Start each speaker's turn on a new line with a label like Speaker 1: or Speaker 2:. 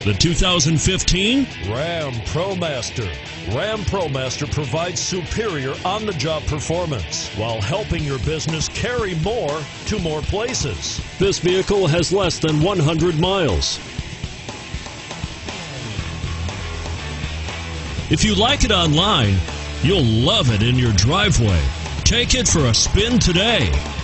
Speaker 1: The 2015
Speaker 2: Ram ProMaster. Ram ProMaster provides superior on-the-job performance while helping your business carry more to more places.
Speaker 1: This vehicle has less than 100 miles. If you like it online, you'll love it in your driveway. Take it for a spin today.